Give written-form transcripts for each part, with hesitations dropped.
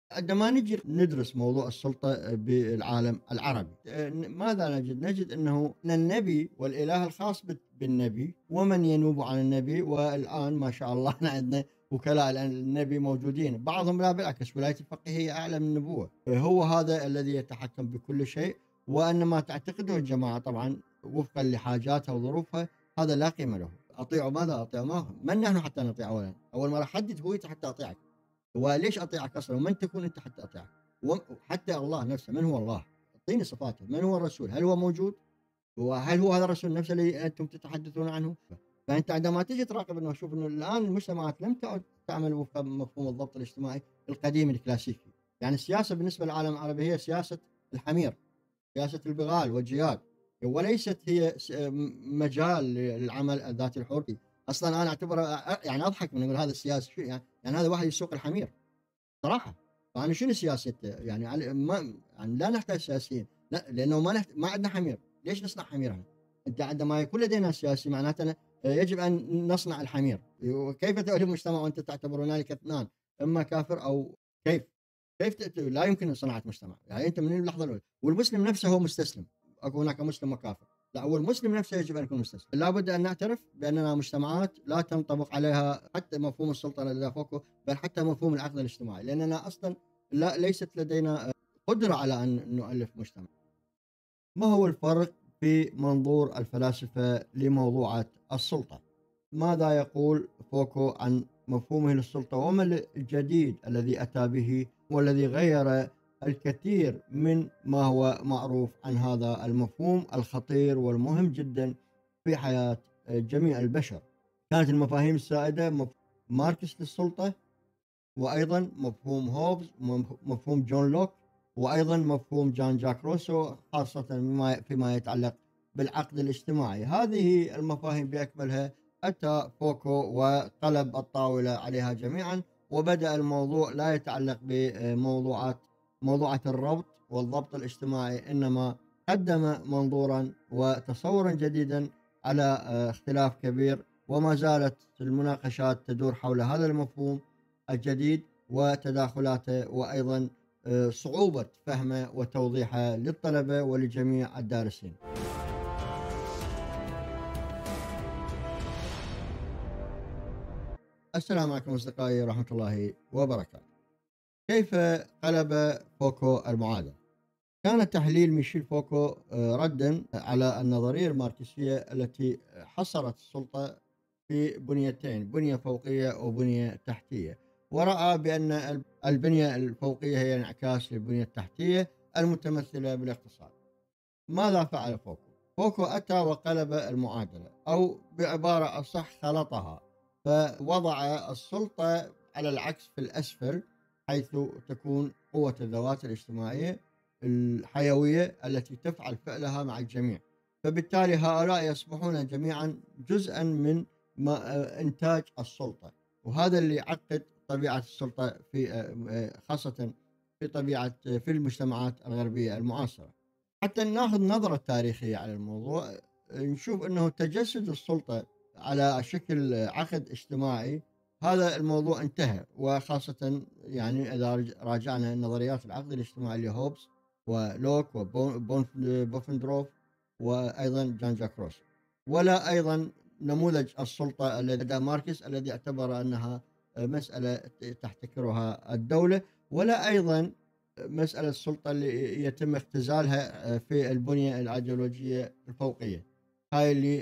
عندما نجي ندرس موضوع السلطة بالعالم العربي، ماذا نجد؟ نجد أنه أن النبي والإله الخاص بالنبي ومن ينوب عن النبي، والآن ما شاء الله إحنا عندنا وكلاء النبي موجودين، بعضهم لا بالعكس ولاية الفقيه هي أعلى من النبوة، هو هذا الذي يتحكم بكل شيء، وأن ما تعتقده الجماعة طبعا وفقا لحاجاتها وظروفها هذا لا قيمة له. أطيعوا ماذا؟ أطيعوا ما من نحن حتى نطيع؟ أولا أول مرة حدد هويتي حتى أطيعك، وليش أطيعك أصلا؟ ومن تكون أنت حتى أطيعك؟ وحتى الله نفسه من هو الله؟ اعطيني صفاته، من هو الرسول؟ هل هو موجود؟ وهل هو هذا الرسول نفسه الذي أنتم تتحدثون عنه؟ فأنت عندما تجي تراقب أنه شوف أنه الآن المجتمعات لم تعد تعمل وفق مفهوم الضبط الاجتماعي القديم الكلاسيكي، يعني السياسة بالنسبة للعالم العربي هي سياسة الحمير، سياسة البغال والجياد، وليست هي مجال للعمل الذاتي الحر. اصلا انا اعتبر يعني اضحك من اقول هذا السياسي شو يعني هذا واحد يسوق الحمير صراحه. فانا شنو سياسته؟ يعني ما يعني لا نحتاج سياسيين، لا لانه ما عندنا حمير، ليش نصنع حمير احنا؟ انت عندما يكون لدينا سياسي معناته يجب ان نصنع الحمير، وكيف تؤلف مجتمع وانت تعتبر هنالك اثنان اما كافر او كيف؟ لا يمكن صناعه مجتمع، يعني انت من اللحظه الاولى والمسلم نفسه هو مستسلم، اكو هناك مسلم وكافر، لا هو المسلم نفسه يجب ان يكون مستسلم. لابد ان نعترف باننا مجتمعات لا تنطبق عليها حتى مفهوم السلطه الذي فوقه، بل حتى مفهوم العقد الاجتماعي، لاننا اصلا ليست لدينا قدره على ان نؤلف مجتمع. ما هو الفرق في منظور الفلاسفه لموضوعات السلطه؟ ماذا يقول فوكو عن مفهومه للسلطة، وما الجديد الذي أتى به والذي غير الكثير من ما هو معروف عن هذا المفهوم الخطير والمهم جدا في حياة جميع البشر؟ كانت المفاهيم السائدة ماركس للسلطة، وأيضا مفهوم هوبز، مفهوم جون لوك، وأيضا مفهوم جان جاك روسو، خاصة فيما يتعلق بالعقد الاجتماعي. هذه المفاهيم بأكملها أتى فوكو وقلب الطاولة عليها جميعا، وبدأ الموضوع لا يتعلق موضوعات الربط والضبط الاجتماعي، إنما قدم منظورا وتصورا جديدا على اختلاف كبير، وما زالت المناقشات تدور حول هذا المفهوم الجديد وتداخلاته، وأيضا صعوبة فهمه وتوضيحه للطلبة ولجميع الدارسين. السلام عليكم أصدقائي ورحمة الله وبركاته. كيف قلب فوكو المعادلة؟ كان تحليل ميشيل فوكو ردا على النظرية الماركسية التي حصرت السلطة في بنيتين، بنية فوقية وبنية تحتية، ورأى بأن البنية الفوقية هي انعكاس للبنية التحتية المتمثلة بالاقتصاد. ماذا فعل فوكو؟ فوكو أتى وقلب المعادلة، أو بعبارة أصح خلطها، فوضع السلطة على العكس في الأسفل، حيث تكون قوة الذوات الاجتماعية الحيوية التي تفعل فعلها مع الجميع، فبالتالي هؤلاء يصبحون جميعا جزءا من إنتاج السلطة، وهذا اللي يعقد طبيعة السلطة خاصة في المجتمعات الغربية المعاصرة. حتى ناخذ نظرة تاريخية على الموضوع، نشوف أنه تجسد السلطة على شكل عقد اجتماعي، هذا الموضوع انتهى، وخاصة يعني إذا راجعنا نظريات العقد الاجتماعي لهوبز ولوك وبوفندروف وأيضا جان جاك روسو، ولا أيضا نموذج السلطة الذي لدى ماركس الذي اعتبر أنها مسألة تحتكرها الدولة، ولا أيضا مسألة السلطة اللي يتم اختزالها في البنية الأيديولوجية الفوقية، هاي اللي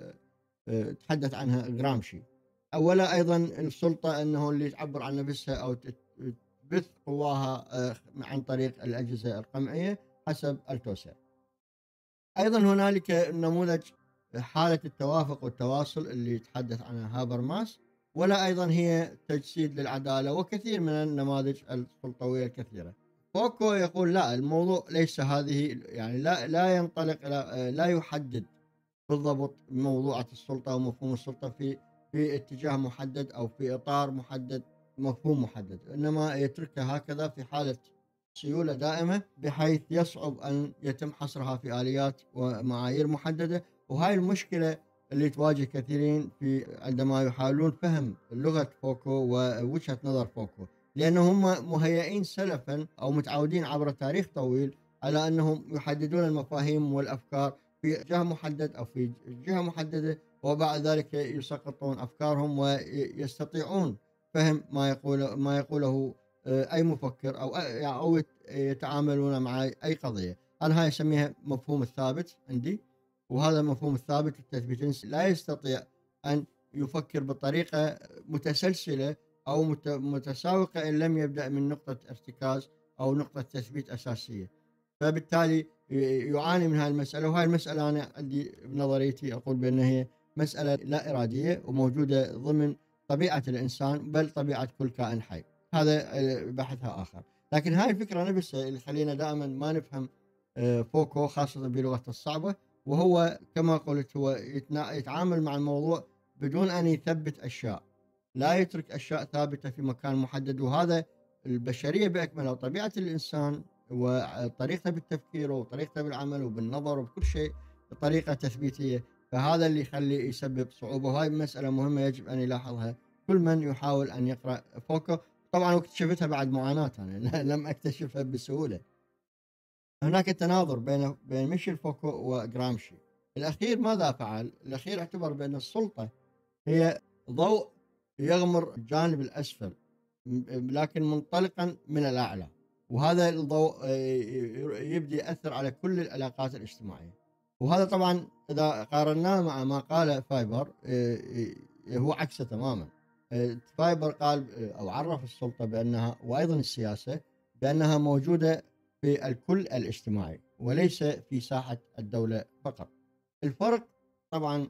تحدث عنها غرامشي. ولا أيضا السلطة أنه اللي تعبر عن نفسها أو تبث قواها عن طريق الأجهزة القمعية حسب التوسير. أيضا هنالك نموذج حالة التوافق والتواصل اللي يتحدث عنها هابرماس، ولا أيضا هي تجسيد للعدالة، وكثير من النماذج السلطوية الكثيرة. فوكو يقول لا، الموضوع ليس هذه، يعني لا ينطلق إلى لا يحدد بالضبط موضوعة السلطة ومفهوم السلطة في اتجاه محدد أو في إطار محدد، مفهوم محدد، إنما يتركها هكذا في حالة سيولة دائمة، بحيث يصعب أن يتم حصرها في آليات ومعايير محددة. وهاي المشكلة اللي تواجه كثيرين عندما يحاولون فهم لغة فوكو ووجهة نظر فوكو، لأنهم هم مهيئين سلفا أو متعودين عبر تاريخ طويل على أنهم يحددون المفاهيم والأفكار في جهة محدد أو في جهة محددة، وبعد ذلك يسقطون أفكارهم ويستطيعون فهم ما يقوله أي مفكر أو يتعاملون مع أي قضية. أنا هاي أسميها مفهوم الثابت عندي، وهذا المفهوم الثابت التثبيت لا يستطيع أن يفكر بطريقة متسلسلة أو متساوقة إن لم يبدأ من نقطة ارتكاز أو نقطة تثبيت أساسية. فبالتالي يعاني من هذه المسألة، وهذه المسألة أنا عندي بنظريتي أقول بأنها هي مسألة لا إرادية وموجودة ضمن طبيعة الإنسان، بل طبيعة كل كائن حي. هذا بحثها آخر. لكن هاي الفكرة نفسها اللي خلينا دائما ما نفهم فوكو خاصة بلغته الصعبة، وهو كما قلت هو يتعامل مع الموضوع بدون أن يثبت أشياء، لا يترك أشياء ثابتة في مكان محدد. وهذا البشرية بأكملها وطبيعة الإنسان وطريقته بالتفكير وطريقته بالعمل وبالنظر وبكل شيء بطريقة تثبيتية. فهذا اللي يسبب صعوبة، وهاي مسألة مهمة يجب أن يلاحظها كل من يحاول أن يقرأ فوكو. طبعا واكتشفتها بعد معاناة، أنا لم أكتشفها بسهولة. هناك تناظر بين ميشيل فوكو وغرامشي. الأخير ماذا فعل؟ الأخير اعتبر بأن السلطة هي ضوء يغمر الجانب الأسفل لكن منطلقا من الأعلى، وهذا الضوء يبدي يأثر على كل العلاقات الاجتماعية. وهذا طبعا إذا قارناه مع ما قال فايبر هو عكسه تماما. فايبر قال أو عرف السلطة بأنها وأيضا السياسة بأنها موجودة في الكل الاجتماعي وليس في ساحة الدولة فقط. الفرق طبعا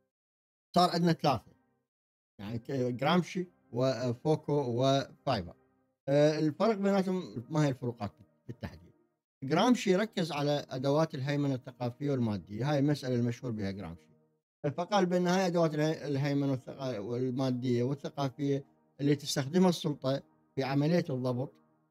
صار عندنا ثلاثة، يعني جرامشي وفوكو وفايبر. الفرق بيناتهم ما هي الفروقات بالتحديد؟ جرامشي ركز على أدوات الهيمنة الثقافية والمادية، هاي المسألة المشهور بها جرامشي، فقال بأن هاي أدوات الهيمنة والمادية والثقافية اللي تستخدمها السلطة في عملية الضبط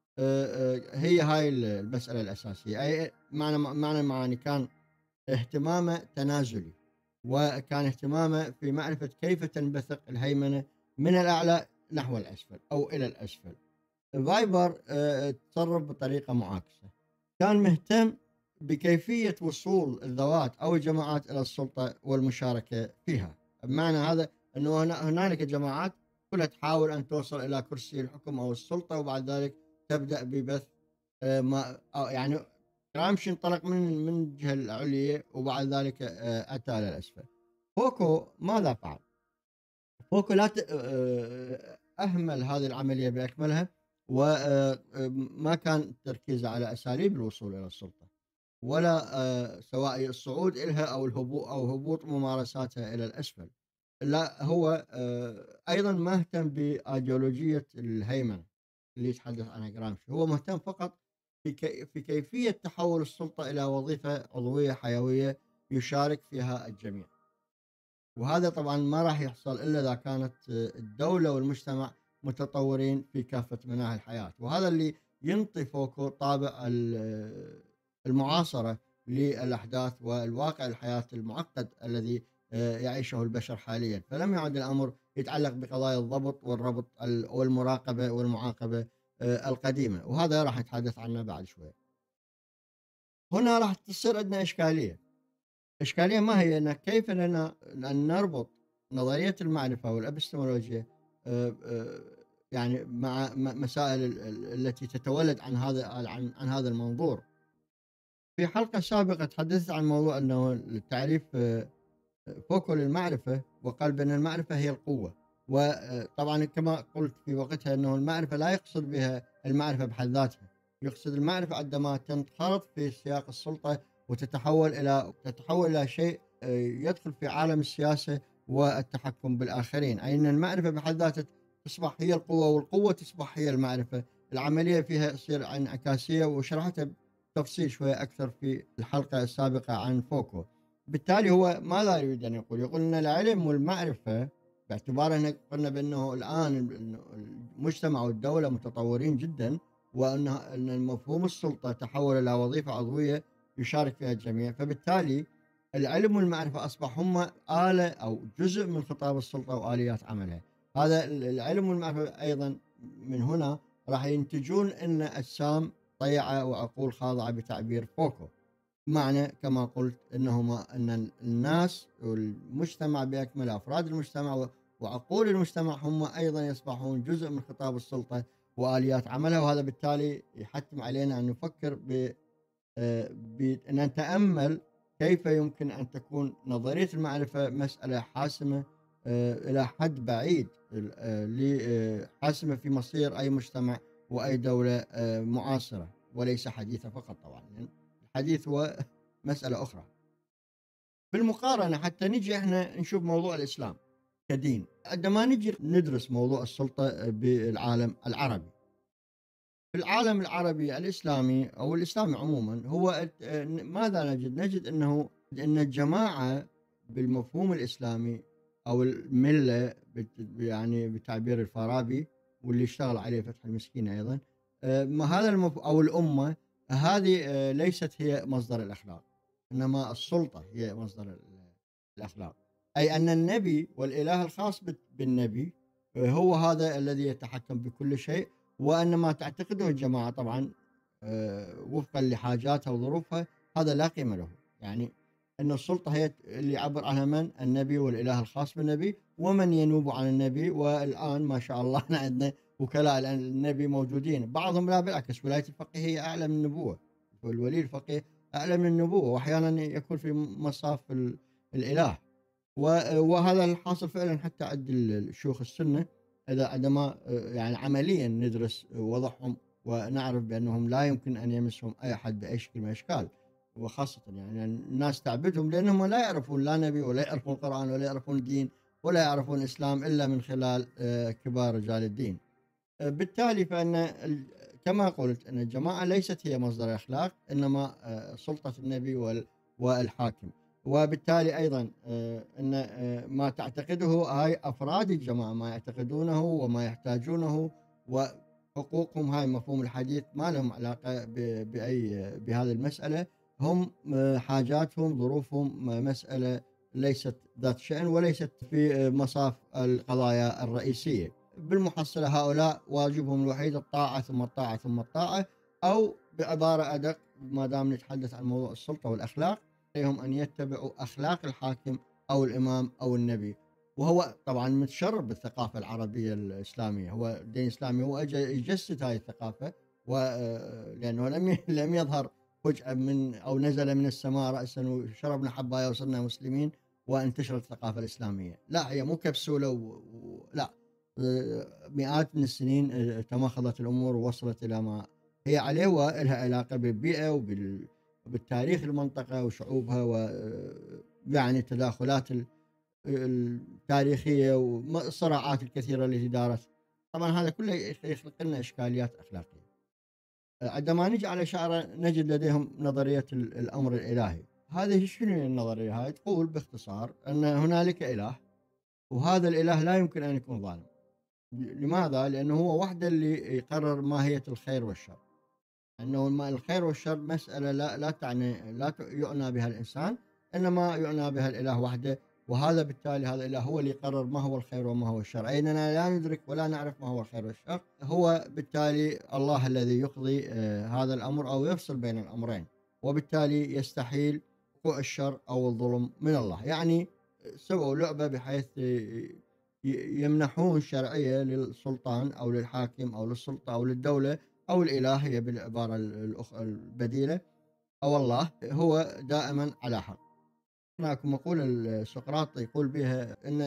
هي هاي المسألة الأساسية. أي معنى كان اهتمامه تنازلي، وكان اهتمامه في معرفة كيف تنبثق الهيمنة من الأعلى نحو الأسفل أو إلى الأسفل. فايبر تصرف بطريقة معاكسة، كان مهتم بكيفية وصول الذوات أو الجماعات إلى السلطة والمشاركة فيها. بمعنى هذا أنه هنالك جماعات كلها تحاول أن توصل إلى كرسي الحكم أو السلطة، وبعد ذلك تبدأ ببث ما يعني رامشي انطلق من الجهة العليا وبعد ذلك أتى إلى الأسفل. فوكو ماذا فعل؟ فوكو لا أهمل هذه العملية بأكملها، وما كان تركيزه على أساليب الوصول إلى السلطة ولا سواء الصعود إلها أو الهبوط أو هبوط ممارساتها إلى الأسفل. لا، هو أيضا ما اهتم بأيديولوجية الهيمنة اللي يتحدث عنها جرامشي. هو مهتم فقط في كيفية تحول السلطة إلى وظيفة عضوية حيوية يشارك فيها الجميع. وهذا طبعا ما راح يحصل إلا إذا كانت الدولة والمجتمع متطورين في كافة مناحي الحياة، وهذا اللي ينطي فوكو طابع المعاصرة للأحداث والواقع الحياة المعقد الذي يعيشه البشر حاليا. فلم يعد الأمر يتعلق بقضايا الضبط والربط والمراقبة والمعاقبة القديمة، وهذا راح نتحدث عنه بعد شوي. هنا راح تصير عندنا إشكالية ما هي؟ أن كيف لنا أن نربط نظرية المعرفة والأبستمولوجيا يعني مع مسائل التي تتولد عن هذا المنظور. في حلقة سابقة تحدثت عن موضوع أنه التعريف فوكو للمعرفة، وقال بأن المعرفة هي القوة. وطبعا كما قلت في وقتها أنه المعرفة لا يقصد بها المعرفة بحد ذاتها، يقصد المعرفة عندما تنخرط في سياق السلطة وتتحول إلى شيء يدخل في عالم السياسة والتحكم بالآخرين. أي أن المعرفة بحد ذاتها تصبح هي القوة، والقوة تصبح هي المعرفة. العملية فيها تصير انعكاسية، وشرحتها بتفصيل شوية أكثر في الحلقة السابقة عن فوكو. بالتالي هو ماذا يريد أن يقول؟ يقول أن العلم والمعرفة باعتبار أن قلنا بأنه الآن المجتمع والدولة متطورين جدا، وأن المفهوم السلطة تحول إلى وظيفة عضوية يشارك فيها الجميع، فبالتالي العلم والمعرفة أصبح هم آلة أو جزء من خطاب السلطة وآليات عملها. هذا العلم والمعرفة أيضا من هنا راح ينتجون أن أجسام طيعة وعقول خاضعة بتعبير فوكو. معنى كما قلت أن الناس والمجتمع بأكمله، أفراد المجتمع وعقول المجتمع هم أيضا يصبحون جزء من خطاب السلطة وآليات عملها، وهذا بالتالي يحتم علينا أن نفكر بأن نتأمل كيف يمكن أن تكون نظرية المعرفة مسألة حاسمة إلى حد بعيد، حاسمة في مصير أي مجتمع وأي دولة معاصرة، وليس حديثة فقط طبعا، يعني الحديث هو مسألة أخرى. بالمقارنة حتى نجي احنا نشوف موضوع الإسلام كدين، عندما نجي ندرس موضوع السلطة بالعالم العربي، في العالم العربي الإسلامي أو الإسلامي عموما، هو ماذا نجد؟ نجد أن الجماعة بالمفهوم الإسلامي أو الملة يعني بتعبير الفارابي واللي اشتغل عليه فتح المسكين أيضا، هذا أو الأمة هذه ليست هي مصدر الأخلاق، إنما السلطة هي مصدر الأخلاق. أي أن النبي والإله الخاص بالنبي هو هذا الذي يتحكم بكل شيء، وأن ما تعتقده الجماعة طبعا وفقا لحاجاتها وظروفها هذا لا قيمة له. يعني أن السلطة هي اللي يعبر عنها من؟ النبي والإله الخاص بالنبي ومن ينوب عن النبي. والآن ما شاء الله احنا عندنا وكلاء النبي موجودين، بعضهم لا بالعكس، ولاية الفقيه هي أعلى من النبوة، والولي الفقيه أعلى من النبوة، وأحيانا يكون في مصاف الإله. وهذا الحاصل فعلا حتى عند الشيوخ السنة، إذا عندما يعني عمليا ندرس وضعهم ونعرف بأنهم لا يمكن أن يمسهم أي أحد بأي شكل من الأشكال، وخاصة يعني الناس تعبدهم لأنهم لا يعرفون لا نبي ولا يعرفون القرآن ولا يعرفون دين ولا يعرفون الإسلام إلا من خلال كبار رجال الدين. بالتالي فإن كما قلت أن الجماعة ليست هي مصدر الأخلاق، إنما سلطة النبي والحاكم. وبالتالي أيضا أن ما تعتقده هاي أفراد الجماعة ما يعتقدونه وما يحتاجونه وحقوقهم، هاي مفهوم الحديث ما لهم علاقة بهذه المسألة، هم حاجاتهم ظروفهم مسألة ليست ذات شأن وليست في مصاف القضايا الرئيسية. بالمحصلة هؤلاء واجبهم الوحيد الطاعة ثم الطاعة ثم الطاعة، أو بعبارة أدق ما دام نتحدث عن موضوع السلطة والأخلاق، عليهم أن يتبعوا أخلاق الحاكم أو الإمام أو النبي. وهو طبعا متشرب بالثقافة العربية الإسلامية، هو الدين الإسلامي هو أجى يجسد هذه الثقافة، لأنه لم يظهر فجأة من أو نزل من السماء رأسا وشربنا حباية وصرنا مسلمين وانتشرت الثقافة الإسلامية. لا، هي مو كبسولة لا، مئات من السنين تمخضت الأمور ووصلت إلى ما هي عليه، ولها علاقة بالبيئة وبالتاريخ المنطقة وشعوبها، ويعني التداخلات التاريخية والصراعات الكثيرة التي دارت. طبعا هذا كله يخلق لنا إشكاليات أخلاقية. عندما نجي على شعراء نجد لديهم نظرية الأمر الإلهي. هذه شنو النظرية؟ هاي تقول باختصار أن هنالك إله، وهذا الإله لا يمكن أن يكون ظالم. لماذا؟ لأنه هو وحده اللي يقرر ماهية الخير والشر، أنه الخير والشر مسألة لا تعني لا يعنى بها الإنسان، إنما يعنى بها الإله وحده. وهذا بالتالي هذا الإله هو اللي يقرر ما هو الخير وما هو الشر، أيننا لا ندرك ولا نعرف ما هو الخير والشر. هو بالتالي الله الذي يقضي هذا الأمر أو يفصل بين الأمرين، وبالتالي يستحيل وقوع الشر أو الظلم من الله. يعني سووا لعبة بحيث يمنحون شرعية للسلطان أو للحاكم أو للسلطة أو للدولة أو الإله، هي بالعبارة البديلة، أو الله هو دائما على حق. هناك مقولة سقراط يقول بها أن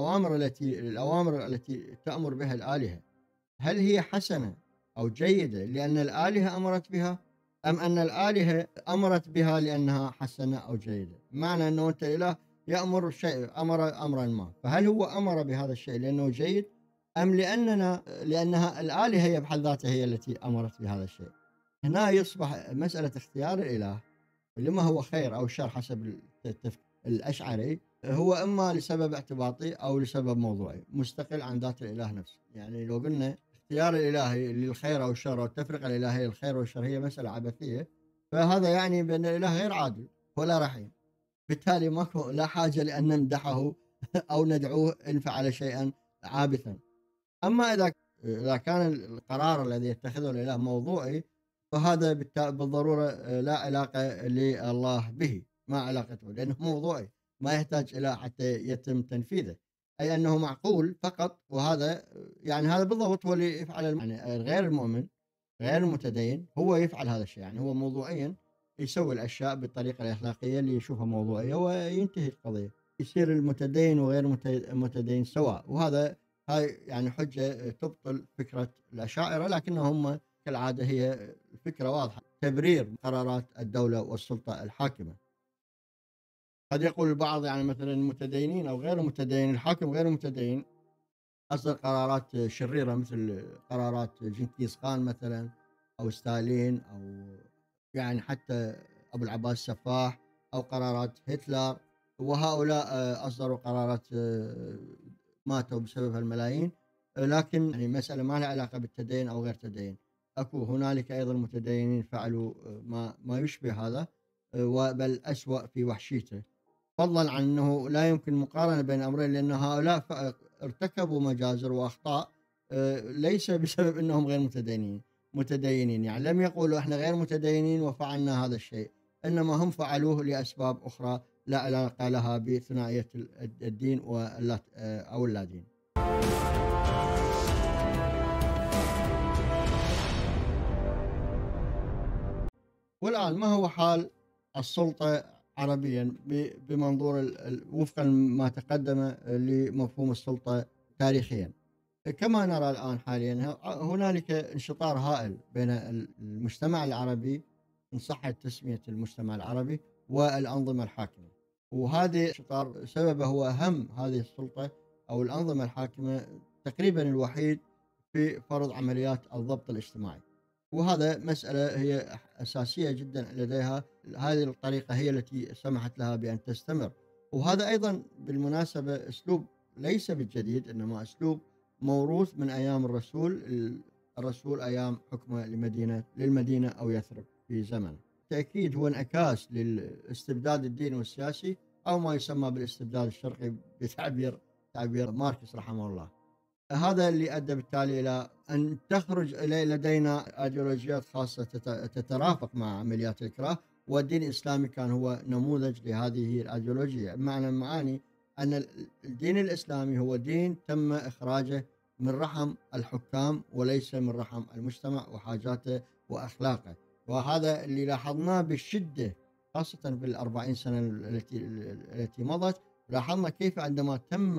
الأوامر التي تأمر بها الآلهة هل هي حسنة أو جيدة لأن الآلهة أمرت بها، أم أن الآلهة أمرت بها لأنها حسنة أو جيدة؟ معنى أنه أنت الإله يأمر شيء، أمرا ما، فهل هو أمر بهذا الشيء لأنه جيد، أم لأنها الآلهة هي بحد ذاتها هي التي أمرت بهذا الشيء؟ هنا يصبح مسألة اختيار الإله لما هو خير أو شر حسب الأشعري هو إما لسبب اعتباطي أو لسبب موضوعي مستقل عن ذات الإله نفسه. يعني لو قلنا اختيار الإلهي للخير أو الشر والتفرقة الإلهية للخير والشر هي مسألة عبثية، فهذا يعني بأن الإله غير عادل ولا رحيم، بالتالي ماكو لا حاجة لأن نمدحه أو ندعوه إن فعل شيئا عابثا. أما إذا إذا كان القرار الذي يتخذه الإله موضوعي، فهذا بالضرورة لا علاقة لله به، ما علاقته، لأنه موضوعي ما يحتاج إلى حتى يتم تنفيذه، أي أنه معقول فقط. وهذا يعني هذا بالضبط هو اللي يفعل يعني غير المؤمن، غير المتدين، هو يفعل هذا الشيء، يعني هو موضوعيًا يسوي الأشياء بالطريقة الأخلاقية اللي يشوفها موضوعية وينتهي القضية، يصير المتدين وغير المتدين سواء. وهذا هاي يعني حجة تبطل فكرة الأشاعرة، لكنهم هم كالعادة هي الفكرة واضحة، تبرير قرارات الدولة والسلطة الحاكمة. قد يقول البعض يعني مثلًا المتدينين أو غير المتدينين، الحاكم غير المتدين أصدر قرارات شريرة مثل قرارات جنكيز خان مثلًا أو ستالين أو يعني حتى أبو العباس السفاح أو قرارات هتلر، وهؤلاء أصدروا قرارات ماتوا بسببها الملايين. لكن يعني مسألة ما لها علاقة بالتدين أو غير تدين، أكو هنالك أيضًا متدينين فعلوا ما يشبه هذا، وبل أسوأ في وحشيته، فضلًا عن أنه لا يمكن مقارنة بين الأمرين، لأن هؤلاء ارتكبوا مجازر وأخطاء ليس بسبب أنهم غير متدينين، يعني لم يقولوا إحنا غير متدينين وفعلنا هذا الشيء، إنما هم فعلوه لأسباب أخرى لا علاقة لها بثنائية الدين أو اللادين. والآن ما هو حال السلطة عربيًا بمنظور وفقًا ما تقدم لمفهوم السلطة تاريخيًا؟ كما نرى الآن حاليًا هنالك انشطار هائل بين المجتمع العربي، إن صحت تسمية المجتمع العربي، والأنظمة الحاكمة، وهذا الانشطار سببه هو هذه السلطة أو الأنظمة الحاكمة تقريبًا الوحيد في فرض عمليات الضبط الاجتماعي، وهذا مسألة هي أساسية جدًا لديها. هذه الطريقة هي التي سمحت لها بأن تستمر، وهذا أيضًا بالمناسبة أسلوب ليس بالجديد، إنما أسلوب موروث من أيام الرسول أيام حكمه للمدينة أو يثرب في زمنه. بالتأكيد هو انعكاس للاستبداد الديني والسياسي أو ما يسمى بالاستبداد الشرقي تعبير ماركس رحمه الله. هذا اللي أدى بالتالي إلى أن تخرج لدينا أيديولوجيات خاصة تترافق مع عمليات الإكراه، والدين الإسلامي كان هو نموذج لهذه الأيديولوجية، بمعنى المعاني أن الدين الإسلامي هو دين تم إخراجه من رحم الحكام وليس من رحم المجتمع وحاجاته وأخلاقه، وهذا اللي لاحظناه بشدة خاصة في ال40 سنة التي مضت. لاحظنا كيف عندما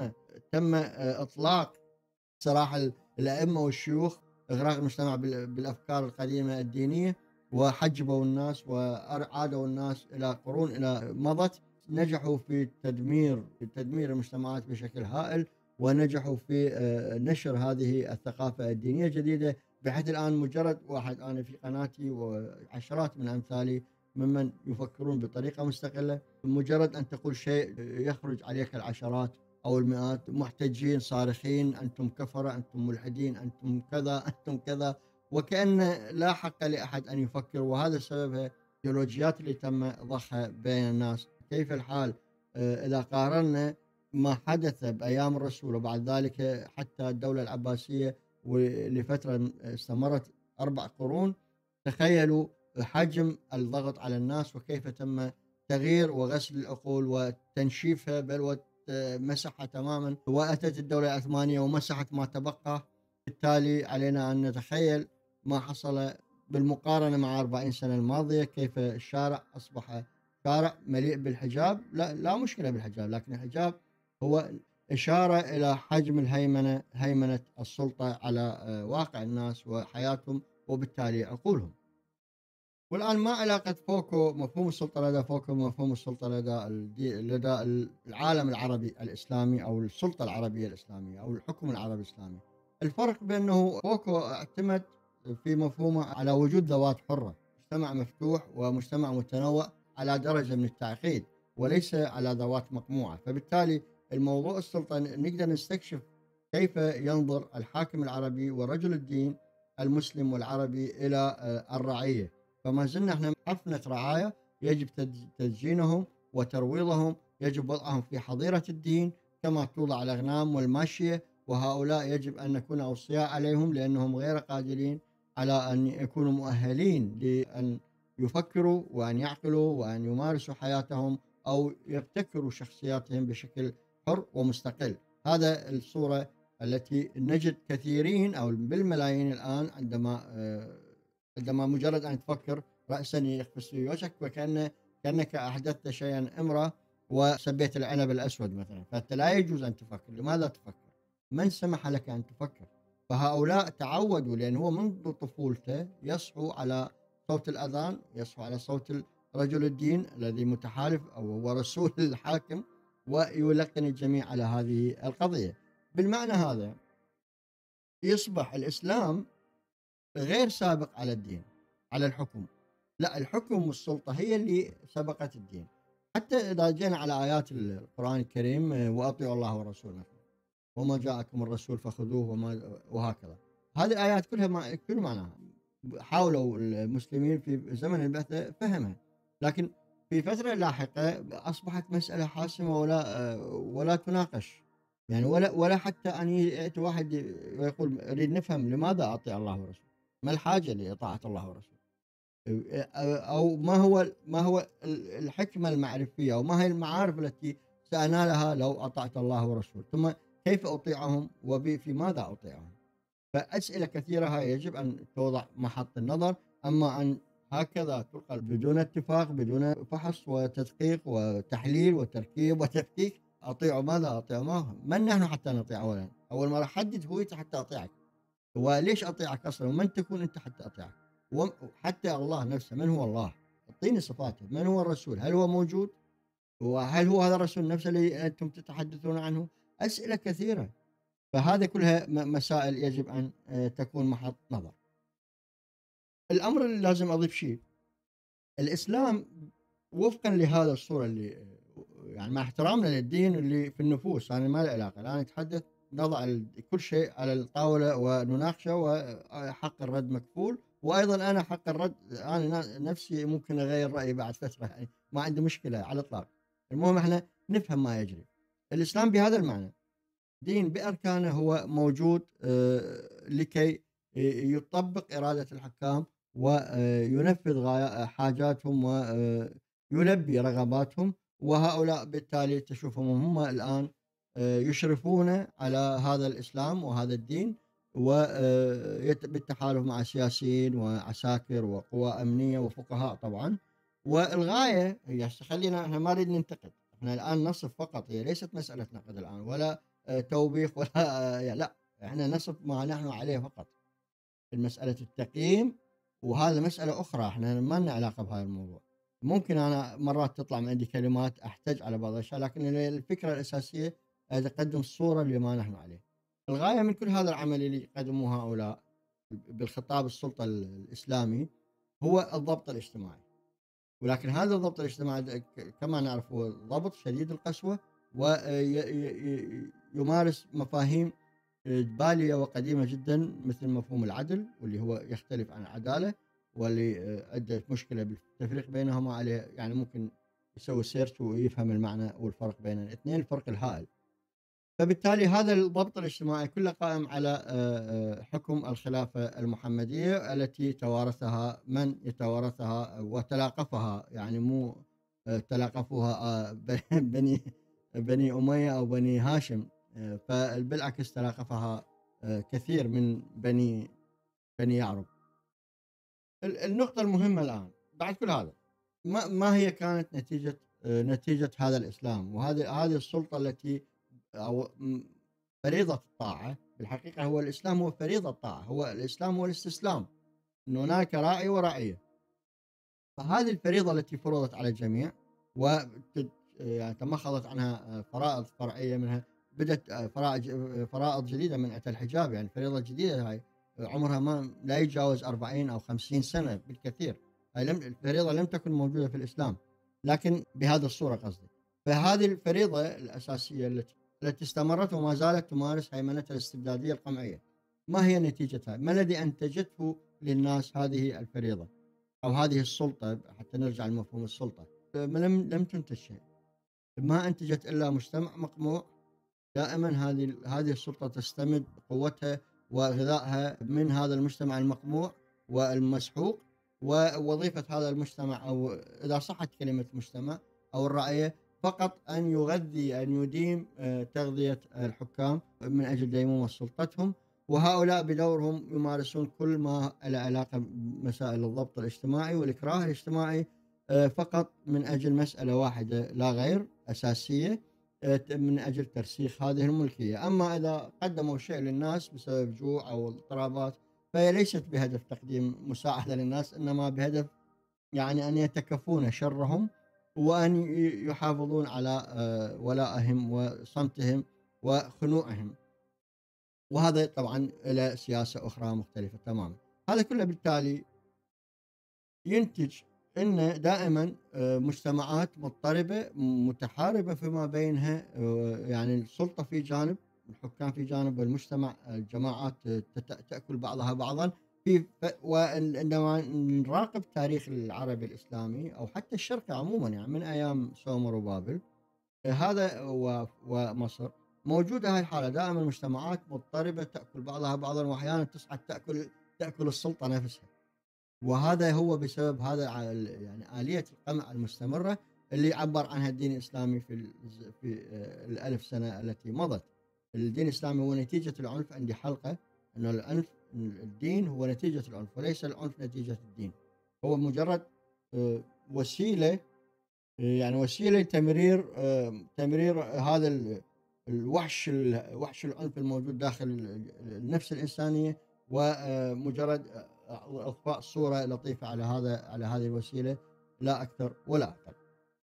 تم إطلاق سراح الأئمة والشيوخ، إغراق المجتمع بالأفكار القديمة الدينية، وحجبوا الناس وأعادوا الناس إلى قرون إلى مضت، نجحوا في تدمير المجتمعات بشكل هائل، ونجحوا في نشر هذه الثقافة الدينية الجديدة، بحيث الآن مجرد واحد، أنا في قناتي وعشرات من أمثالي ممن يفكرون بطريقة مستقلة، مجرد أن تقول شيء يخرج عليك العشرات أو المئات محتجين صارخين: أنتم كفرة، أنتم ملحدين، أنتم كذا، أنتم كذا، وكأن لا حق لأحد أن يفكر. وهذا سببها الإيديولوجيات اللي تم ضخها بين الناس. كيف الحال إذا قارنا ما حدث بأيام الرسول وبعد ذلك حتى الدولة العباسية ولفترة استمرت 4 قرون، تخيلوا حجم الضغط على الناس وكيف تم تغيير وغسل العقول وتنشيفها، بل مسحها تماما، وأتت الدولة العثمانية ومسحت ما تبقى. بالتالي علينا أن نتخيل ما حصل بالمقارنة مع 40 سنة الماضية، كيف الشارع أصبح شارع مليء بالحجاب. لا مشكلة بالحجاب، لكن الحجاب هو إشارة إلى حجم هيمنة السلطة على واقع الناس وحياتهم وبالتالي عقولهم. والآن ما علاقة مفهوم السلطة لدى فوكو ومفهوم السلطة لدى العالم العربي الإسلامي أو السلطة العربية الإسلامية أو الحكم العربي الإسلامي؟ الفرق بأنه فوكو اعتمد في مفهومه على وجود ذوات حرة، مجتمع مفتوح ومجتمع متنوع على درجة من التعقيد، وليس على ذوات مقموعة. فبالتالي الموضوع السلطة نقدر نستكشف كيف ينظر الحاكم العربي ورجل الدين المسلم والعربي إلى الرعية. فما زلنا احنا حفنة رعاية، يجب تدجينهم وترويضهم، يجب وضعهم في حظيرة الدين كما توضع الأغنام والماشية، وهؤلاء يجب أن نكون أوصياء عليهم لأنهم غير قادرين على أن يكونوا مؤهلين لأن يفكروا وأن يعقلوا وأن يمارسوا حياتهم أو يبتكروا شخصياتهم بشكل حر ومستقل. هذا الصورة التي نجد كثيرين أو بالملايين الآن عندما مجرد أن تفكر رأسا يقفز في وجهك كأنك أحدثت شيئا إمرة وسبيت العنب الأسود مثلا، فأنت لا يجوز أن تفكر. لماذا تفكر؟ من سمح لك أن تفكر؟ فهؤلاء تعودوا، لأن هو منذ طفولته يصحو على صوت الأذان، يصحو على صوت رجل الدين الذي متحالف أو هو رسول الحاكم، ويلقن الجميع على هذه القضية. بالمعنى هذا يصبح الإسلام غير سابق على الدين، على الحكم. لا، الحكم والسلطة هي اللي سبقت الدين. حتى إذا جينا على آيات القرآن الكريم، وأطيعوا الله ورسوله، وما جاءكم الرسول فخذوه وهكذا. هذه الآيات كلها كل معناها حاولوا المسلمين في زمن البعثة فهمها، لكن في فترة لاحقة أصبحت مسألة حاسمة ولا تناقش، يعني ولا حتى أن يأتي واحد ويقول أريد نفهم لماذا أطيع الله ورسوله، ما الحاجة لإطاعة الله ورسوله، أو ما هو الحكمة المعرفية، أو ما هي المعارف التي سأنالها لو أطعت الله ورسوله، ثم كيف أطيعهم وفي ماذا أطيعهم. فأسئلة كثيرة هاي يجب أن توضع محط النظر. أما أن هكذا تقال بدون اتفاق، بدون فحص وتدقيق وتحليل وتركيب وتفكيك، أطيع ماذا؟ أطيع ما من نحن حتى نطيع؟ أول مرة حدد هويتي حتى أطيعك، وليش أطيعك أصلا، ومن تكون أنت حتى أطيعك، وحتى الله نفسه من هو الله، اعطيني صفاته، من هو الرسول، هل هو موجود، وهل هو هذا الرسول نفسه اللي أنتم تتحدثون عنه؟ أسئلة كثيرة. فهذه كلها مسائل يجب أن تكون محط نظر. الأمر اللي لازم أضيف شيء، الإسلام وفقا لهذا الصورة اللي يعني مع احترامنا للدين اللي في النفوس، أنا ما له علاقة الآن نتحدث، نضع كل شيء على الطاولة ونناقشه، وحق الرد مكفول. وأيضا أنا حق الرد، أنا نفسي ممكن أغير رأيي بعد فترة، يعني ما عندي مشكلة على الإطلاق. المهم احنا نفهم ما يجري. الإسلام بهذا المعنى دين بأركانه، هو موجود لكي يطبق إرادة الحكام وينفذ حاجاتهم ويلبي رغباتهم، وهؤلاء بالتالي تشوفهم هم الآن يشرفون على هذا الإسلام وهذا الدين، وبالتحالف مع سياسيين وعساكر وقوى أمنية وفقهاء طبعا. والغاية هي، خلينا احنا ما نريد ننتقد، احنا الآن نصف فقط، هي ليست مسألة نقد الآن ولا توبيخ ولا لا، احنا نصف ما نحن عليه فقط. المسألة التقييم، وهذا مسألة أخرى، احنا ما لنا علاقة بهذا الموضوع. ممكن أنا مرات تطلع من عندي كلمات أحتج على بعض الأشياء، لكن الفكرة الأساسية تقدم الصورة لما نحن عليه. الغاية من كل هذا العمل اللي يقدموه هؤلاء بالخطاب السلطة الإسلامي هو الضبط الاجتماعي، ولكن هذا الضبط الاجتماعي كما نعرف هو ضبط شديد القسوة، ويمارس مفاهيم بالية وقديمة جدا، مثل مفهوم العدل، واللي هو يختلف عن العدالة، واللي أدت مشكلة بالتفريق بينهما عليه. يعني ممكن يسوي سيرش ويفهم المعنى والفرق بين الاثنين، الفرق الهائل. فبالتالي هذا الضبط الاجتماعي كله قائم على حكم الخلافة المحمدية التي توارثها من يتوارثها وتلاقفها، يعني مو تلاقفوها بني أمية أو بني هاشم، فبالعكس تلاقفها كثير من بني يعرب. النقطة المهمة الآن بعد كل هذا، ما هي كانت نتيجة هذا الإسلام وهذه السلطة التي أو فريضة الطاعة؟ بالحقيقة هو الإسلام هو فريضة الطاعة، هو الإسلام هو الاستسلام، أن هناك راعي ورعية. فهذه الفريضة التي فرضت على الجميع يعني تمخضت عنها فرائض فرعية، منها بدت فرائض جديدة من الحجاب، يعني فريضة جديدة هاي عمرها ما لا يتجاوز 40 أو 50 سنة بالكثير. هاي الفريضة لم تكن موجودة في الإسلام، لكن بهذه الصورة قصدي. فهذه الفريضة الأساسية التي استمرت وما زالت تمارس هيمنتها الاستبدادية القمعية، ما هي نتيجتها؟ ما الذي أنتجته للناس هذه الفريضة أو هذه السلطة؟ حتى نرجع لمفهوم السلطة، لم تنتج شيء، ما أنتجت إلا مجتمع مقموع دائمًا هذه السلطة تستمد قوتها وغذائها من هذا المجتمع المقموع والمسحوق، ووظيفة هذا المجتمع، أو إذا صحت كلمة مجتمع أو الرعية، فقط أن يديم تغذية الحكام من أجل ديمومة سلطتهم، وهؤلاء بدورهم يمارسون كل ما له علاقة بمسائل الضبط الاجتماعي والإكراه الاجتماعي، فقط من أجل مسألة واحدة لا غير أساسية، من أجل ترسيخ هذه الملكية. أما إذا قدموا شيء للناس بسبب جوع أو اضطرابات، فهي ليست بهدف تقديم مساعدة للناس، إنما بهدف يعني أن يتكفون شرهم، وأن يحافظون على ولائهم وصمتهم وخنوعهم. وهذا طبعا له سياسة أخرى مختلفة تماما. هذا كله بالتالي ينتج أن دائما مجتمعات مضطربة متحاربة فيما بينها، يعني السلطة في جانب، الحكام في جانب، والمجتمع الجماعات تأكل بعضها بعضا. وعندما نراقب تاريخ العربي الإسلامي أو حتى الشرقي عموما، يعني من أيام سومر وبابل هذا ومصر، موجودة هاي الحالة، دائما المجتمعات مضطربة تأكل بعضها بعضا، وأحيانا تصعد تأكل السلطة نفسها. وهذا هو بسبب هذا يعني آلية القمع المستمرة اللي عبر عنها الدين الإسلامي في الألف سنة التي مضت. الدين الإسلامي هو نتيجة العنف. عندي حلقة أنه الدين هو نتيجة العنف، وليس العنف نتيجة الدين. هو مجرد وسيلة، يعني وسيلة تمرير هذا وحش العنف الموجود داخل النفس الإنسانية، ومجرد إضفاء صورة لطيفة على هذه الوسيلة، لا أكثر ولا أقل.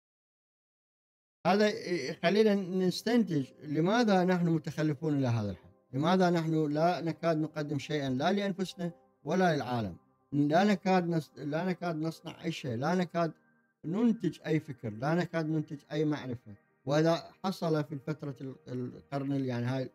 هذا يخلينا نستنتج لماذا نحن متخلفون إلى هذا الحد، لماذا نحن لا نكاد نقدم شيئا لا لأنفسنا ولا للعالم، لا نكاد نصنع أي شيء، لا نكاد ننتج أي فكر، لا نكاد ننتج أي معرفة. وإذا حصل في فترة القرن، يعني هاي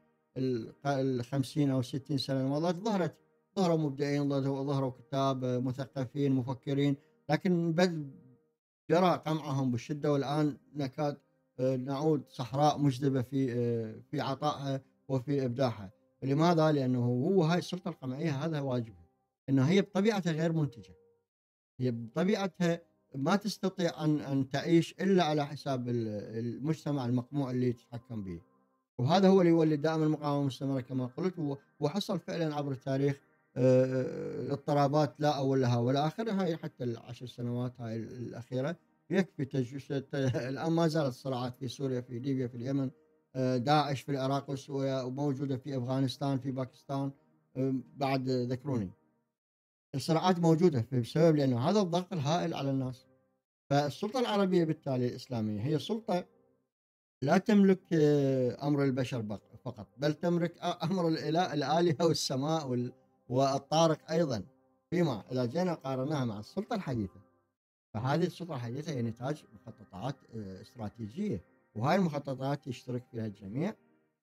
50 أو 60 سنة الماضية، ظهروا مبدعين، ظهروا كتاب، مثقفين، مفكرين، لكن جرى قمعهم بالشدة، والآن نكاد نعود صحراء مجدبة في عطائها وفي إبداعها. لماذا؟ لأنه هاي السلطة القمعية هذا واجبها، أنه هي بطبيعتها غير منتجة، هي بطبيعتها ما تستطيع أن تعيش إلا على حساب المجتمع المقموع اللي تتحكم به. وهذا هو اللي يولد دائما المقاومة المستمرة كما قلت. وحصل فعلا عبر التاريخ اضطرابات لا أول لها ولا آخر. هاي حتى العشر سنوات هاي الأخيرة يكفي الآن ما زالت الصراعات في سوريا، في ليبيا، في اليمن، داعش في العراق وسوريا، وموجودة في أفغانستان، في باكستان، بعد ذكروني. الصراعات موجودة بسبب لأنه هذا الضغط الهائل على الناس. فالسلطة العربية بالتالي الإسلامية هي سلطة لا تملك أمر البشر فقط، بل تملك أمر الآلهة والسماء والطارق أيضا. فيما إذا جينا قارناها مع السلطة الحديثة، فهذه السلطة الحديثة هي نتاج مخططات استراتيجية، وهاي المخططات يشترك فيها الجميع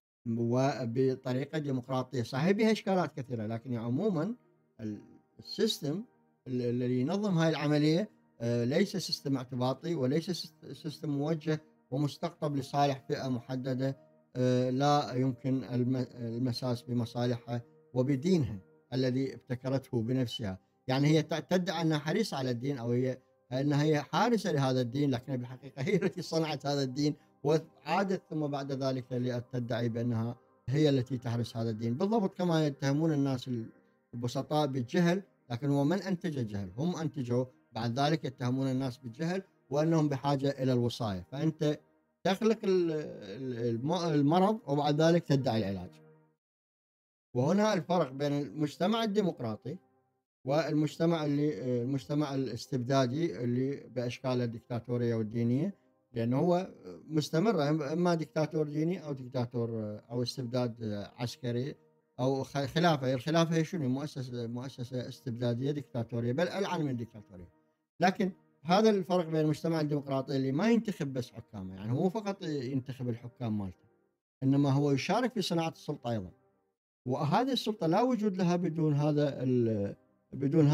وبطريقة ديمقراطية. صحيح بها إشكالات كثيرة، لكن عموما السيستم الذي ينظم هاي العملية ليس سيستم اعتباطي، وليس سيستم موجه ومستقطب لصالح فئة محددة لا يمكن المساس بمصالحها وبدينها الذي ابتكرته بنفسها. يعني هي تدعي أنها حريصة على الدين، أو هي حارسة لهذا الدين، لكن بالحقيقة هي التي صنعت هذا الدين وعادت ثم بعد ذلك تدعي بأنها هي التي تحرس هذا الدين. بالضبط كما يتهمون الناس البسطاء بالجهل، لكن هو من أنتج الجهل؟ هم أنتجوا. بعد ذلك يتهمون الناس بالجهل وأنهم بحاجة إلى الوصاية. فأنت تخلق المرض وبعد ذلك تدعي العلاج. وهنا الفرق بين المجتمع الديمقراطي المجتمع الاستبدادي اللي بأشكاله الدكتاتورية والدينية، لأنه هو مستمر، إما دكتاتور ديني أو دكتاتور أو استبداد عسكري أو خلافة. الخلافة هي شنو؟ مؤسسة استبدادية دكتاتورية، بل ألعن من الدكتاتورية. لكن هذا الفرق بين المجتمع الديمقراطي اللي ما ينتخب بس حكامه، يعني هو فقط ينتخب الحكام مالته، إنما هو يشارك في صناعة السلطة أيضا. وهذه السلطة لا وجود لها بدون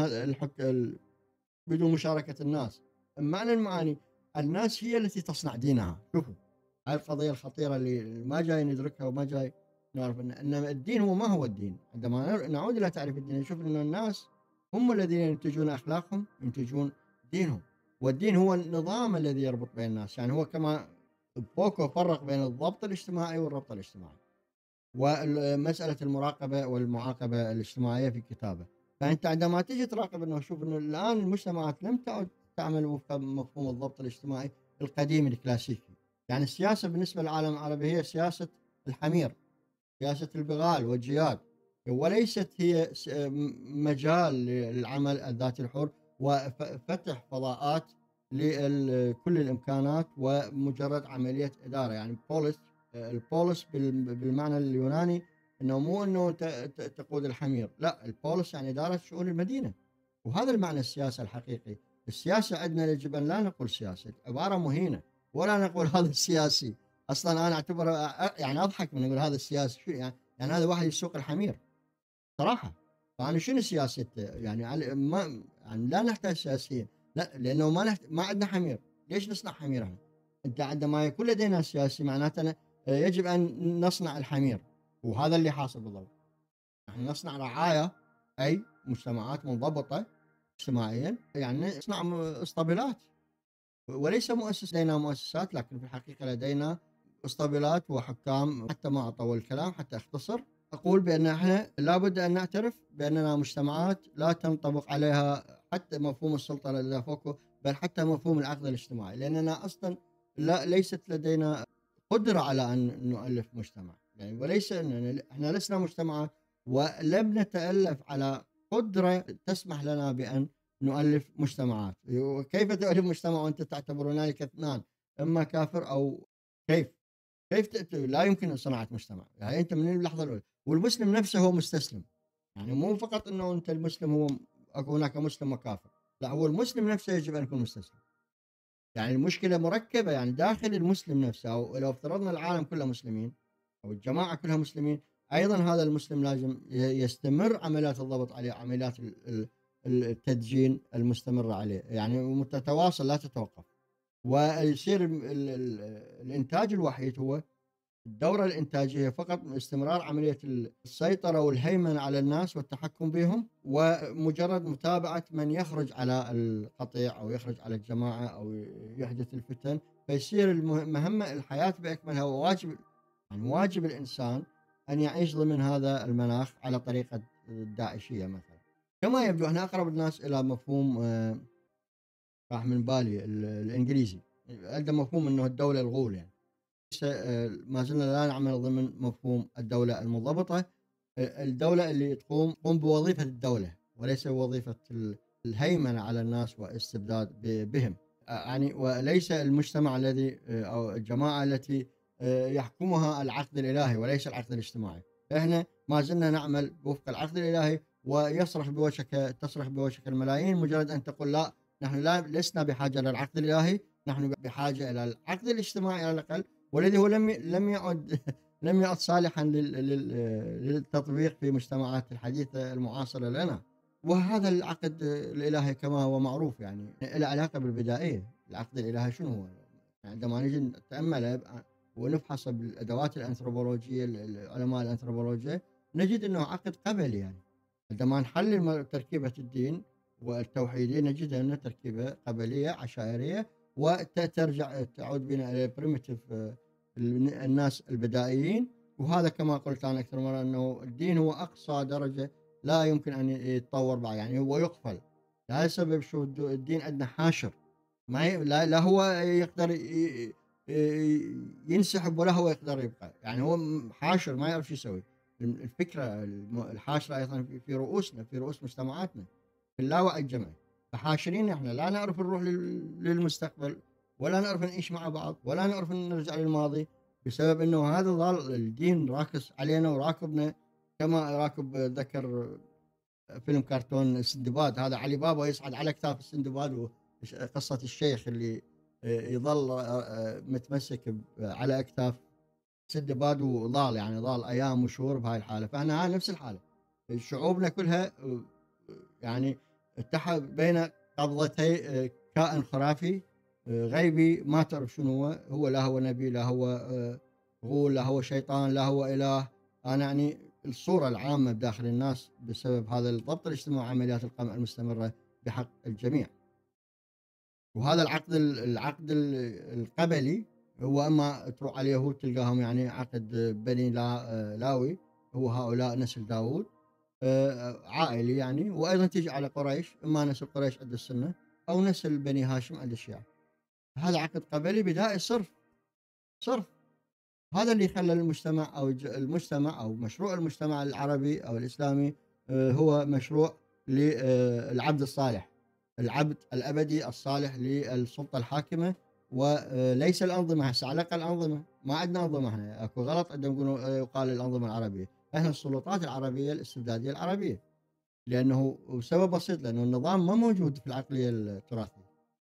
بدون مشاركة الناس. معنى المعاني الناس هي التي تصنع دينها. شوفوا، هاي القضية الخطيرة اللي ما جاي ندركها وما جاي نعرف أن الدين هو ما هو الدين. عندما نعود إلى تعريف الدين نشوف أن الناس هم الذين ينتجون أخلاقهم، ينتجون دينهم، والدين هو النظام الذي يربط بين الناس. يعني هو كما فوكو فرق بين الضبط الاجتماعي والربط الاجتماعي، ومسألة المراقبة والمعاقبة الاجتماعية في كتابه. فأنت عندما تجي تراقب أنه شوف أنه الآن المجتمعات لم تعد تعمل وفق مفهوم الضبط الاجتماعي القديم الكلاسيكي. يعني السياسة بالنسبة للعالم العربي هي سياسة الحمير، سياسة البغال والجياد، وليست هي مجال للعمل الذاتي الحر وفتح فضاءات لكل الإمكانات ومجرد عملية إدارة. يعني البولس بالمعنى اليوناني انه مو انه تقود الحمير، لا، البولس يعني اداره شؤون المدينه، وهذا المعنى السياسه الحقيقي. السياسه عندنا يجب ان لا نقول سياسه، عباره مهينه، ولا نقول هذا السياسي. اصلا انا اعتبره يعني اضحك من اقول هذا السياسي، شو يعني هذا واحد يسوق الحمير صراحه. فانا شنو سياسته؟ يعني ما يعني لا نحتاج سياسيين، لا، لانه ما عندنا حمير. ليش نصنع حمير احنا؟ انت عندما يكون لدينا سياسي معناته يجب ان نصنع الحمير، وهذا اللي حاصل بالضبط. نحن نصنع رعايه، اي مجتمعات منضبطه اجتماعيا، يعني نصنع اسطبلات، وليس لدينا مؤسسات، لكن في الحقيقه لدينا اسطبلات وحكام. حتى ما اطول الكلام حتى اختصر، اقول بان احنا لابد ان نعترف باننا مجتمعات لا تنطبق عليها حتى مفهوم السلطه لدى فوكو، بل حتى مفهوم العقد الاجتماعي، لاننا اصلا ليست لدينا قدره على ان نؤلف مجتمع. يعني وليس اننا احنا لسنا مجتمعات، ولم نتالف على قدره تسمح لنا بان نؤلف مجتمعات. وكيف تؤلف مجتمع وانت تعتبر هنالك اثنان، اما كافر او كيف لا يمكن صناعه مجتمع. يعني انت من اللحظه الاولى، والمسلم نفسه هو مستسلم. يعني مو فقط انه انت المسلم هو اكو هناك مسلم وكافر، لا، هو المسلم نفسه يجب ان يكون مستسلم. يعني المشكله مركبه، يعني داخل المسلم نفسه، او لو افترضنا العالم كله مسلمين او الجماعه كلها مسلمين، ايضا هذا المسلم لازم يستمر عمليات الضبط عليه، عمليات التدجين المستمره عليه، يعني متتواصل لا تتوقف. ويصير الانتاج الوحيد هو الدورة الإنتاجية فقط، استمرار عملية السيطرة والهيمنة على الناس والتحكم بهم، ومجرد متابعة من يخرج على القطيع أو يخرج على الجماعة أو يحدث الفتن. فيصير المهمة الحياة بأكملها، وواجب يعني واجب الإنسان أن يعيش ضمن هذا المناخ على طريقة الداعشية مثلا. كما يبدو احنا أقرب الناس إلى مفهوم راح من بالي الإنجليزي، عنده مفهوم أنه الدولة الغول. يعني ما زلنا لا نعمل ضمن مفهوم الدولة المنضبطة، الدولة اللي تقوم بوظيفة الدولة وليس وظيفة الهيمنة على الناس واستبداد بهم. يعني وليس المجتمع الذي أو الجماعة التي يحكمها العقد الإلهي وليس العقد الاجتماعي. احنا ما زلنا نعمل وفق العقد الإلهي، تصرخ بوشك الملايين مجرد أن تقول لا، نحن لسنا بحاجة للعقد الإلهي، نحن بحاجة إلى العقد الاجتماعي على الأقل، والذي هو لم يعد لم يعد صالحا للتطبيق في مجتمعات الحديثة المعاصرة لنا. وهذا العقد الإلهي كما هو معروف يعني له علاقة بالبدائية. العقد الإلهي شنو هو؟ عندما نجي نتأمله ونفحصه بالأدوات الأنثروبولوجية، علماء الأنثروبولوجيا، نجد أنه عقد قبلي. يعني عندما نحلل تركيبة الدين والتوحيدي نجد أنه تركيبة قبلية عشائرية، وترجع تعود بنا إلى بريمتيف الناس البدائيين. وهذا كما قلت أنا أكثر مرة أنه الدين هو أقصى درجة لا يمكن أن يتطور بعد، يعني هو يقفل. لهذا السبب شو الدين عندنا حاشر، ما لا هو يقدر ينسحب ولا هو يقدر يبقى. يعني هو حاشر ما يعرف شو يسوي. الفكرة الحاشرة أيضا في رؤوسنا، في رؤوس مجتمعاتنا، في اللاوعي الجمعي. فحاشرين احنا لا نعرف نروح للمستقبل، ولا نعرف نعيش مع بعض، ولا نعرف نرجع للماضي، بسبب انه هذا ظل الدين راكس علينا وراكبنا. كما راكب ذكر فيلم كرتون السندباد، هذا علي بابا يصعد على اكتاف السندباد، وقصة الشيخ اللي يظل متمسك على اكتاف سندباد وظال، يعني ظال ايام وشهور بهاي الحالة. فاحنا هاي نفس الحالة، شعوبنا كلها يعني تحت بين قبضتي كائن خرافي غيبي ما تعرف شنو هو لا هو نبي، لا هو غول، لا هو شيطان، لا هو إله. أنا يعني الصورة العامة بداخل الناس بسبب هذا الضبط الاجتماعي وعمليات القمع المستمرة بحق الجميع. وهذا العقد القبلي هو اما تروح على اليهود تلقاهم يعني عقد بني لاوي، هو هؤلاء نسل داوود، عائلي يعني. وايضا تيجي على قريش، اما نسل قريش عند السنه او نسل بني هاشم عند الشيعه. هذا عقد قبلي بدائي صرف صرف. هذا اللي خلى المجتمع او المجتمع او مشروع المجتمع العربي او الاسلامي هو مشروع للعبد الصالح، العبد الابدي الصالح للسلطه الحاكمه، وليس الانظمه. هسه على الاقل انظمه، ما عندنا انظمه احنا، اكو غلط عندما يقولوا يقال الانظمه العربيه، احنا السلطات العربيه الاستبداديه العربيه. لانه سبب بسيط، لانه النظام ما موجود في العقليه التراثيه.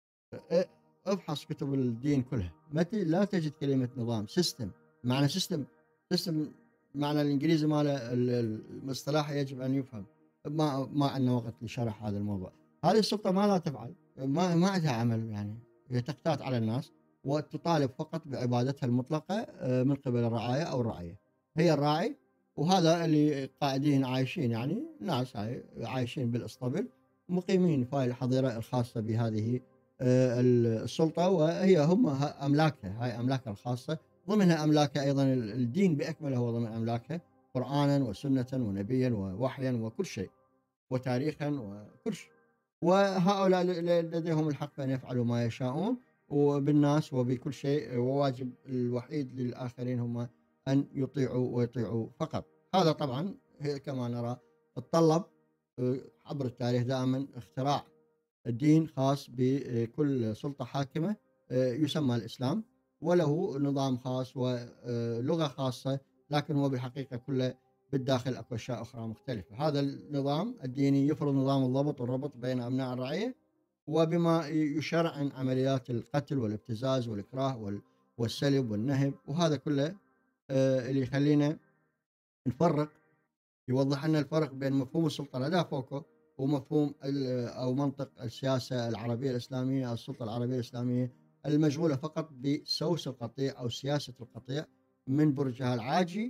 ابحث كتب الدين كلها متى لا تجد كلمه نظام. سيستم، معنى سيستم معنى الانجليزي ماله المصطلح يجب ان يفهم. ما عندنا وقت لشرح هذا الموضوع. هذه السلطه ماذا تفعل؟ ما عندها عمل يعني، هي تقتات على الناس وتطالب فقط بعبادتها المطلقه من قبل الرعايه او الرعيه. هي الراعي، وهذا اللي قاعدين عايشين يعني ناس هاي عايشين بالاسطبل، مقيمين في الحظيره الخاصه بهذه السلطه، وهي هم املاكها، هاي املاكها الخاصه، ضمنها املاكها ايضا الدين باكمله هو ضمن املاكها، قرانا وسنه ونبيا ووحيا وكل شيء، وتاريخا وكل شيء. وهؤلاء لديهم الحق بان يفعلوا ما يشاءون وبالناس وبكل شيء، وواجب الوحيد للاخرين هم ان يطيعوا ويطيعوا فقط. هذا طبعا كما نرى تطلب عبر التاريخ دائما اختراع دين خاص بكل سلطة حاكمة يسمى الإسلام، وله نظام خاص ولغة خاصة، لكن هو بالحقيقة كله بالداخل أكو أشياء أخرى مختلفة. هذا النظام الديني يفرض نظام الضبط والربط بين أبناء الرعية، وبما يشرعن عمليات القتل والابتزاز والإكراه والسلب والنهب، وهذا كله اللي يخلينا نفرق، يوضح لنا الفرق بين مفهوم السلطة لدى فوكو ومفهوم أو منطق السياسة العربية الإسلامية أو السلطة العربية الإسلامية المشغولة فقط بسوس القطيع أو سياسة القطيع من برجها العاجي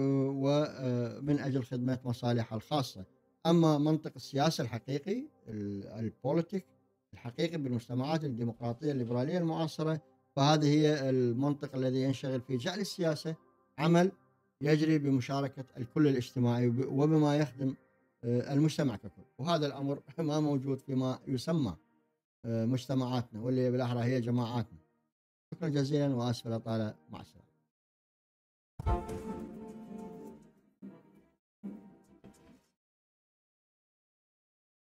ومن أجل خدمة مصالحها الخاصة. أما منطق السياسة الحقيقي، البوليتيك الحقيقي بالمجتمعات الديمقراطية الليبرالية المعاصرة، فهذه هي المنطق الذي ينشغل في جعل السياسة عمل يجري بمشاركة الكل الاجتماعي وبما يخدم المجتمع ككل. وهذا الأمر ما موجود فيما يسمى مجتمعاتنا، واللي بالأحرى هي جماعاتنا. شكرا جزيلا وآسف الإطالة، مع السلامة.